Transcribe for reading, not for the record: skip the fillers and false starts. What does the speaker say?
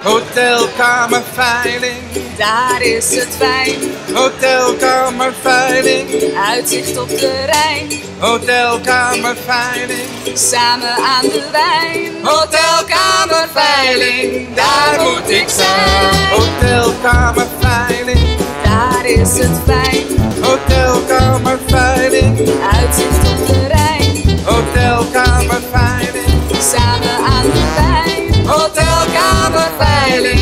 Hotelkamerveiling, daar is het fijn. Hotelkamerveiling, Uitzicht op de Rijn, Hotelkamerveiling, samen aan de wijn. Hotelkamerveiling, daar moet ik zijn. Hotelkamerveiling, Daar is het fijn. Hotelkamerveiling, Uitzicht op de Rijn, Hotelkamerveiling, samen aan de wijn. Hotelkamerveiling,